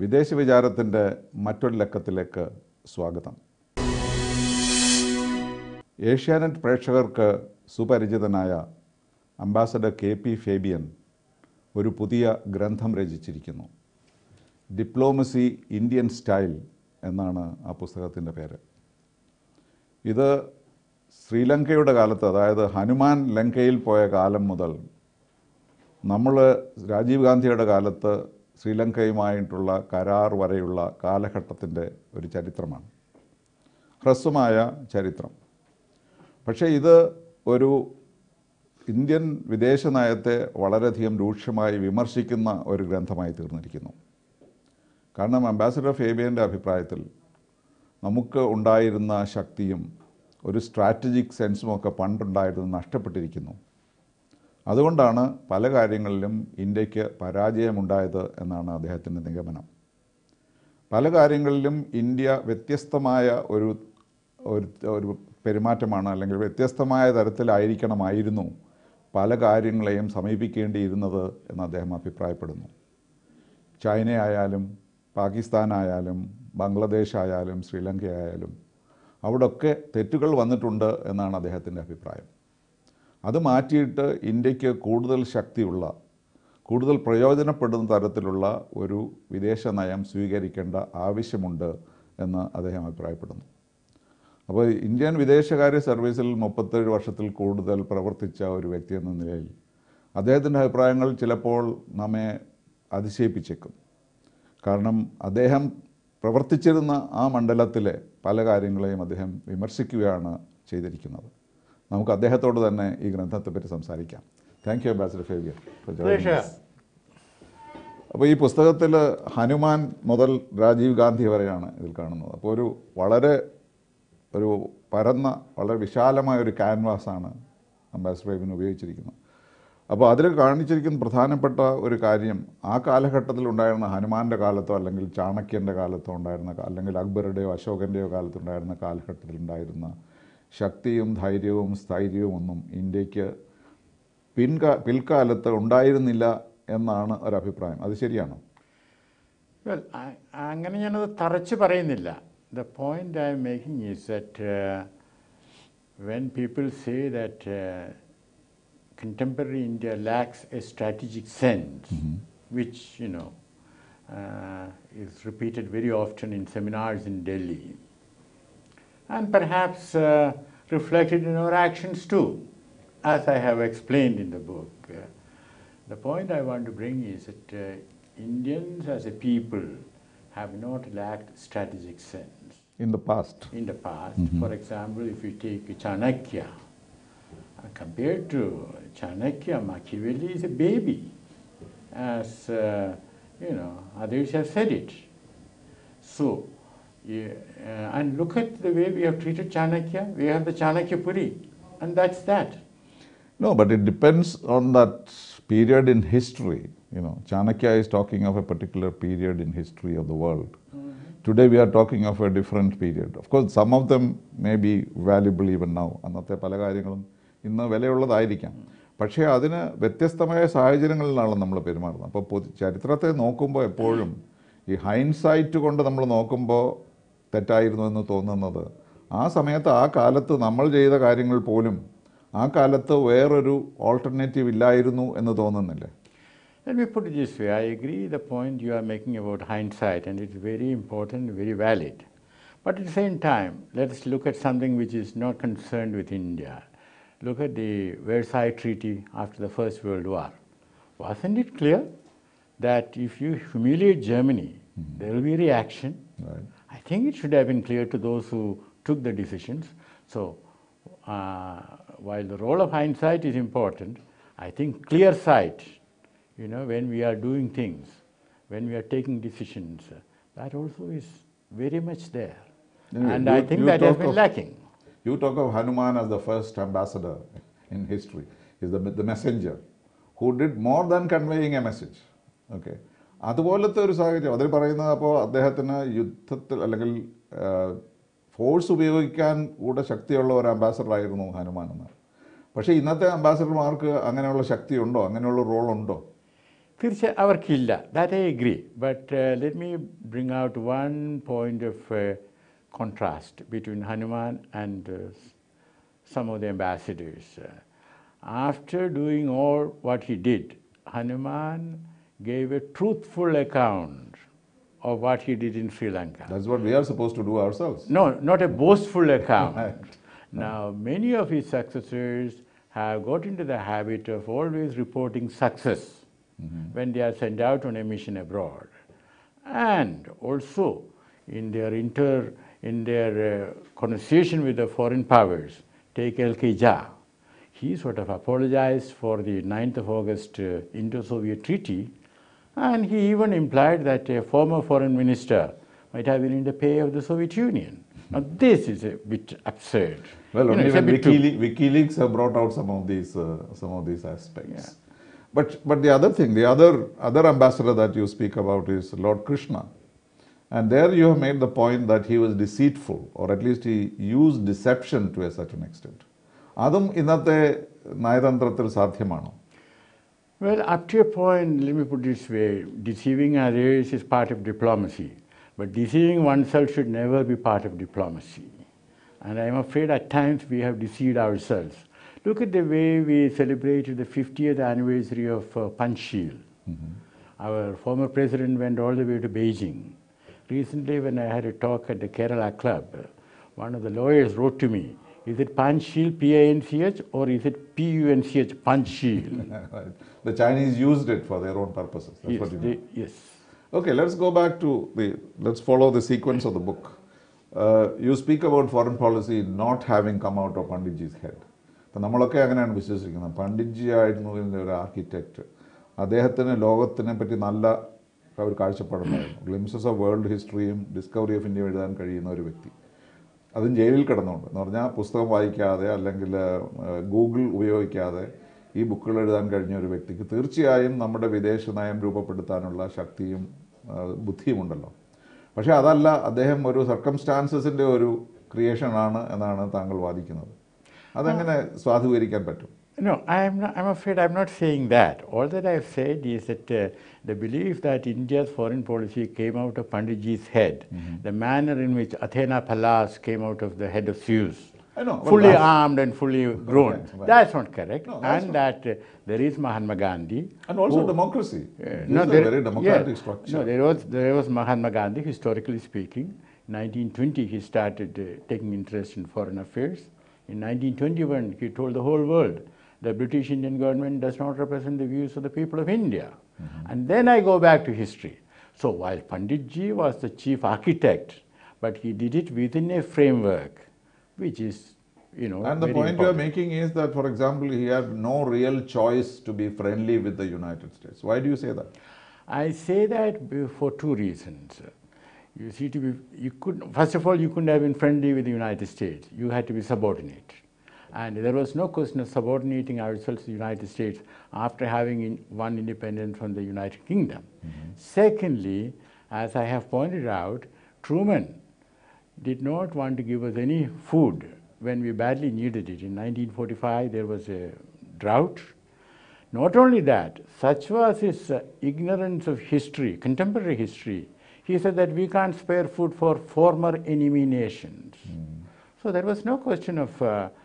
വിദേശ വിചാരത്തിൻ്റെ മറ്റൊരു ലക്കത്തിലേക്ക് സ്വാഗതം. ഏഷ്യാനെറ്റ് പ്രേക്ഷകർക്ക് സുപരിചിതനായ അംബാസഡർ KP ഫേബിയൻ ഒരു പുതിയ ഗ്രന്ഥം രചിച്ചിരിക്കുന്നു. ഡിപ്ലോമസി ഇന്ത്യൻ സ്റ്റൈൽ എന്നാണ് ആ പുസ്തകത്തിൻ്റെ പേര്. ഇത് ശ്രീലങ്കയുടെ കാലത്ത്, അതായത് ഹനുമാൻ ലങ്കയിൽ പോയ കാലം മുതൽ നമ്മൾ രാജീവ് ഗാന്ധിയുടെ കാലത്ത് ശ്രീലങ്കയുമായിട്ടുള്ള കരാർ വരെയുള്ള കാലഘട്ടത്തിൻ്റെ ഒരു ചരിത്രമാണ്, ഹ്രസ്വമായ ചരിത്രം. പക്ഷേ ഇത് ഒരു ഇന്ത്യൻ വിദേശ നയത്തെ വളരെയധികം രൂക്ഷമായി വിമർശിക്കുന്ന ഒരു ഗ്രന്ഥമായി തീർന്നിരിക്കുന്നു. കാരണം അംബാസഡർ ഫേബിയൻ്റെ അഭിപ്രായത്തിൽ നമുക്ക് ഉണ്ടായിരുന്ന ശക്തിയും ഒരു സ്ട്രാറ്റജിക് സെൻസുമൊക്കെ പണ്ടുണ്ടായിരുന്നു നഷ്ടപ്പെട്ടിരിക്കുന്നു. അതുകൊണ്ടാണ് പല കാര്യങ്ങളിലും ഇന്ത്യക്ക് പരാജയമുണ്ടായത് എന്നാണ് അദ്ദേഹത്തിൻ്റെ നിഗമനം. പല കാര്യങ്ങളിലും ഇന്ത്യ വ്യത്യസ്തമായ ഒരു പെരുമാറ്റമാണ്, അല്ലെങ്കിൽ വ്യത്യസ്തമായ തരത്തിലായിരിക്കണമായിരുന്നു പല കാര്യങ്ങളെയും സമീപിക്കേണ്ടിയിരുന്നത് എന്ന് അദ്ദേഹം അഭിപ്രായപ്പെടുന്നു. ചൈനയായാലും പാകിസ്ഥാനായാലും ബംഗ്ലാദേശ് ആയാലും ശ്രീലങ്ക ആയാലും അവിടെയൊക്കെ തെറ്റുകൾ വന്നിട്ടുണ്ട് എന്നാണ് അദ്ദേഹത്തിൻ്റെ അഭിപ്രായം. അത് മാറ്റിയിട്ട് ഇന്ത്യക്ക് കൂടുതൽ ശക്തിയുള്ള, കൂടുതൽ പ്രയോജനപ്പെടുന്ന തരത്തിലുള്ള ഒരു വിദേശ നയം സ്വീകരിക്കേണ്ട ആവശ്യമുണ്ട് എന്ന് അദ്ദേഹം അഭിപ്രായപ്പെടുന്നു. അപ്പോൾ ഇന്ത്യൻ വിദേശകാര്യ സർവീസിൽ 37 വർഷത്തിൽ കൂടുതൽ പ്രവർത്തിച്ച ഒരു വ്യക്തി എന്ന നിലയിൽ അദ്ദേഹത്തിൻ്റെ അഭിപ്രായങ്ങൾ ചിലപ്പോൾ നമ്മെ അതിശയിപ്പിച്ചേക്കും. കാരണം അദ്ദേഹം പ്രവർത്തിച്ചിരുന്ന ആ മണ്ഡലത്തിലെ പല കാര്യങ്ങളെയും അദ്ദേഹം വിമർശിക്കുകയാണ് ചെയ്തിരിക്കുന്നത്. നമുക്ക് അദ്ദേഹത്തോട് തന്നെ ഈ ഗ്രന്ഥത്തെപ്പറ്റി സംസാരിക്കാം. Thank you ambassador Fabian. അപ്പോൾ ഈ പുസ്തകത്തിൽ ഹനുമാൻ മുതൽ രാജീവ് ഗാന്ധി വരെയാണ് ഇതിൽ കാണുന്നത്. അപ്പോൾ ഒരു പരന്ന, വളരെ വിശാലമായ ഒരു ക്യാൻവാസാണ് അംബാസഡർ ഫേബിയൻ ഉപയോഗിച്ചിരിക്കുന്നത്. അപ്പോൾ അതിൽ കാണിച്ചിരിക്കുന്ന പ്രധാനപ്പെട്ട ഒരു കാര്യം, ആ കാലഘട്ടത്തിൽ ഉണ്ടായിരുന്ന ഹനുമാൻ്റെ കാലത്തോ അല്ലെങ്കിൽ ചാണക്യൻ്റെ കാലത്തോ ഉണ്ടായിരുന്ന, അല്ലെങ്കിൽ അക്ബറുടെയോ അശോകൻ്റെയോ കാലത്തുണ്ടായിരുന്ന കാലഘട്ടത്തിലുണ്ടായിരുന്ന ശക്തിയും ധൈര്യവും സ്ഥൈര്യവും ഒന്നും ഇന്ത്യക്ക് പിൽക്കാലത്ത് ഉണ്ടായിരുന്നില്ല എന്നാണ് ഒരഭിപ്രായം. അത് ശരിയാണോ? അങ്ങനെ ഞാനത് തറച്ച് പറയുന്നില്ല. The point I am making is that when people say that contemporary India lacks a strategic sense, which is repeated very often in seminars in Delhi, and perhaps reflected in our actions too, as I have explained in the book. The point I want to bring is that Indians as a people have not lacked strategic sense. In the past? In the past. For example, if you take Chanakya, compared to Chanakya, Machiavelli is a baby, as others have said it. So, and look at the way we have treated Chanakya. We have the Chanakya Puri, and that's that. No, but it depends on that period in history. Chanakya is talking of a particular period in history of the world. Today we are talking of a different period. Of course, some of them may be valuable even now. അന്നത്തെ പല കാര്യങ്ങളും ഇന്ന് വിലയുള്ളതായിരിക്കാം. പക്ഷേ അതിന് വ്യത്യസ്തമായ സാഹചര്യങ്ങളിലാണ് നമ്മൾ പെരുമാറുന്നത്. അപ്പോൾ ചരിത്രത്തെ നോക്കുമ്പോൾ എപ്പോഴും ഈ ഹൈൻസൈറ്റ് കൊണ്ട് നമ്മൾ നോക്കുമ്പോൾ തെറ്റായിരുന്നു എന്ന് തോന്നുന്നത്, ആ സമയത്ത് ആ കാലത്ത് നമ്മൾ ചെയ്ത കാര്യങ്ങൾ പോലും ആ കാലത്ത് വേറൊരു ഓൾട്ടർനേറ്റീവ് ഇല്ലായിരുന്നു എന്ന് തോന്നുന്നില്ലേ? Let me put it this way. I agree the point you are making about hindsight, and it's very important, very valid. But at the same time, let us look at something which is not concerned with India. Look at the Versailles Treaty after the First World War. Wasn't it clear that if you humiliate Germany, there will be a reaction? Right. I think it should have been clear to those who took the decisions. So, while the role of hindsight is important, I think clear sight, when we are doing things, when we are taking decisions, that also is very much there. Anyway, and I think that has been lacking. You talk of Hanuman as the first ambassador in history. He's the messenger who did more than conveying a message. Okay. അതുപോലത്തെ ഒരു സാഹചര്യം അതിൽ പറയുന്നത്, അപ്പോൾ അദ്ദേഹത്തിന് യുദ്ധത്തിൽ അല്ലെങ്കിൽ force ഉപയോഗിക്കാൻ കൂടെ ശക്തിയുള്ള ഒരു അംബാസഡറായിരുന്നു ഹനുമാൻ എന്ന്. പക്ഷേ ഇന്നത്തെ അംബാസഡർമാർക്ക് അങ്ങനെയുള്ള ശക്തിയുണ്ടോ, അങ്ങനെയുള്ള റോളുണ്ടോ? അവർക്കില്ല. That I agree. But let me bring out one point of contrast between Hanuman and some of the ambassadors. After doing all what he did, Hanuman gave a truthful account of what he did in Sri Lanka. That's what we are supposed to do ourselves. No, not a boastful account. Right. Now, many of his successors have got into the habit of always reporting success when they are sent out on a mission abroad. And also, in their conversation with the foreign powers, take L.K. Jha, he sort of apologized for the 9th of August Indo-Soviet Treaty, and he even implied that a former foreign minister might have been in the pay of the Soviet Union. Now, this is a bit absurd. Well, You know, only it's a when bit too- WikiLeaks have brought out some of these aspects. But the other thing, the other ambassador that you speak about is Lord Krishna. And there you have made the point that he was deceitful, or at least he used deception to a certain extent. അതും ഇന്നത്തെ നയതന്ത്രത്തിൽ സാധ്യമാണോ? Well, up to a point, let me put it this way, deceiving others is part of diplomacy, but deceiving oneself should never be part of diplomacy. And I'm afraid at times we have deceived ourselves. Look at the way we celebrated the 50th anniversary of Panchsheel. Our former president went all the way to Beijing. Recently, when I had a talk at the Kerala Club, one of the lawyers wrote to me, is it Panchsheel, P-A-N-C-H, or is it P-U-N-C-H, Panchsheel? Right. The Chinese used it for their own purposes. That's what you mean. Yes. Okay, let's go back to let's follow the sequence of the book. You speak about foreign policy not having come out of Panditji's head. അപ്പം നമ്മളൊക്കെ അങ്ങനെയാണ് വിശ്വസിക്കുന്നത്. പണ്ഡിറ്റ്ജി ആയിരുന്നു ഇതിൻ്റെ ഒരു architect. അദ്ദേഹത്തിന് ലോകത്തിനെ പറ്റി നല്ല ഒരു കാഴ്ചപ്പാടുണ്ടായിരുന്നു. ഗ്ലിംസസ് ഓഫ് വേൾഡ് ഹിസ്റ്ററിയും ഡിസ്കവറി ഓഫ് ഇന്ത്യ എഴുതാൻ കഴിയുന്ന ഒരു വ്യക്തി. അതും ജയിലിൽ കിടന്നുകൊണ്ട് എന്ന് പറഞ്ഞാൽ പുസ്തകം വായിക്കാതെ അല്ലെങ്കിൽ ഗൂഗിൾ ഉപയോഗിക്കാതെ ഈ ബുക്കുകൾ എഴുതാൻ കഴിഞ്ഞ ഒരു വ്യക്തിക്ക് തീർച്ചയായും നമ്മുടെ വിദേശ നയം രൂപപ്പെടുത്താനുള്ള ശക്തിയും ബുദ്ധിയും ഉണ്ടല്ലോ. പക്ഷേ അതല്ല, അദ്ദേഹം ഒരു സർക്കംസ്റ്റാൻസസിൻ്റെ ഒരു ക്രിയേഷനാണ് എന്നാണ് താങ്കൾ വാദിക്കുന്നത്. അതെങ്ങനെ സ്വാധീകരിക്കാൻ പറ്റും? No, I'm afraid I'm not saying that. All that I've said is that the belief that India's foreign policy came out of Panditji's head, the manner in which Athena Pallas came out of the head of Zeus, I know, fully armed and fully grown, right. that's not correct. No, that's and that there is Mahatma Gandhi. And also democracy. No, This is a very democratic structure. No, there was Mahatma Gandhi, historically speaking. In 1920, he started taking interest in foreign affairs. In 1921, he told the whole world, the British Indian government does not represent the views of the people of India. And then I go back to history. So while Panditji was the chief architect, but he did it within a framework, which is, you know, And the very point you are important. making is that, for example, he had no real choice to be friendly with the United States. Why do you say that? I say that for two reasons. You see, first of all, you couldn't have been friendly with the United States. You had to be subordinate. And there was no question of subordinating ourselves to the United States after having won independence from the United Kingdom. Secondly, as I have pointed out, Truman did not want to give us any food when we badly needed it. In 1945, there was a drought. Not only that, such was his ignorance of history, contemporary history. He said that we can't spare food for former enemy nations. So there was no question of,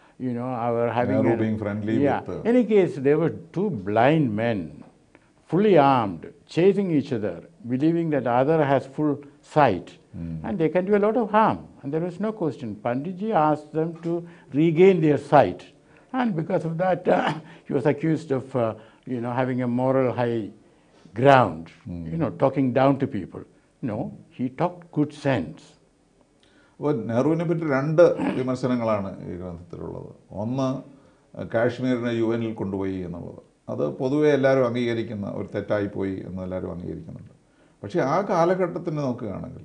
our having... Nehru being friendly with... In any case, there were two blind men, fully armed, chasing each other, believing that the other has full sight. And they can do a lot of harm. And there was no question. Panditji asked them to regain their sight. And because of that, he was accused of, having a moral high ground, talking down to people. No, he talked good sense. അപ്പോൾ നെഹ്റുവിനെ പറ്റി രണ്ട് വിമർശനങ്ങളാണ് ഈ ഗ്രന്ഥത്തിലുള്ളത്. ഒന്ന്, കാശ്മീരിനെ UN കൊണ്ടുപോയി എന്നുള്ളത്. അത് പൊതുവെ എല്ലാവരും അംഗീകരിക്കുന്ന ഒരു തെറ്റായിപ്പോയി എന്ന് എല്ലാവരും അംഗീകരിക്കുന്നുണ്ട്. പക്ഷേ ആ കാലഘട്ടത്തിന് നോക്കുകയാണെങ്കിൽ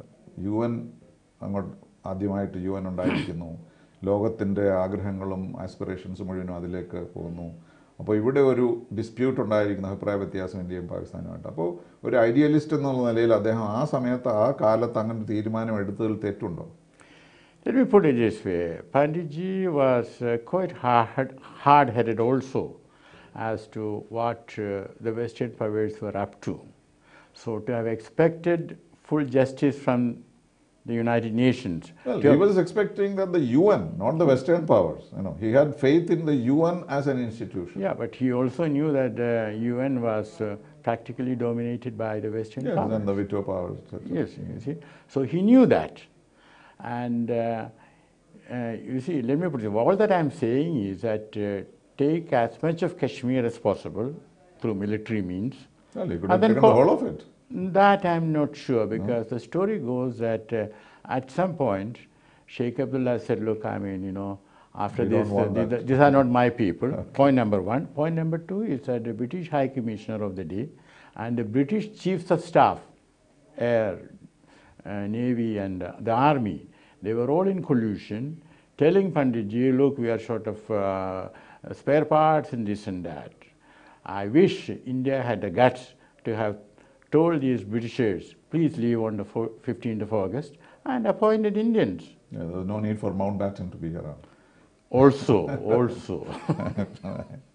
അങ്ങോട്ട് ആദ്യമായിട്ട് UN ഉണ്ടായിരിക്കുന്നു. ലോകത്തിൻ്റെ ആഗ്രഹങ്ങളും ആസ്പിറേഷൻസും മുഴുവനും അതിലേക്ക് പോകുന്നു. അപ്പോൾ ഇവിടെ ഒരു ഡിസ്പ്യൂട്ട് ഉണ്ടായിരിക്കുന്ന അഭിപ്രായ വ്യത്യാസം ഇന്ത്യയും പാകിസ്ഥാനുമായിട്ട്. അപ്പോൾ ഒരു ഐഡിയലിസ്റ്റ് എന്നുള്ള നിലയിൽ അദ്ദേഹം ആ സമയത്ത് ആ കാലത്ത് അങ്ങനെ തീരുമാനം എടുത്തതിൽ തെറ്റുണ്ടോ? Let me put it this way. Panditji was quite hard-headed also. as to what the Western powers were up to. So to have expected full justice from the United Nations. Well, he was expecting that the UN, not the Western powers. He had faith in the UN as an institution. Yeah, but he also knew that the UN was practically dominated by the Western Yes, powers. and the veto powers, etc. Yes, you see. So he knew that. And you see, let me put it, all that I'm saying is that take as much of Kashmir as possible through military means. Well, he could have taken the whole of it. That I'm not sure, because the story goes that at some point, Sheikh Abdullah said, look, I mean, after this, these are not my people, point number one. Point number two is that the British High Commissioner of the day and the British Chiefs of Staff, Air, Navy and the Army, they were all in collusion, telling Panditji, look, we are short of spare parts and this and that. I wish India had the guts to have told these Britishers, please leave on the 15th of August, and appointed Indians. Yeah, there was no need for Mountbatten to be around. Also.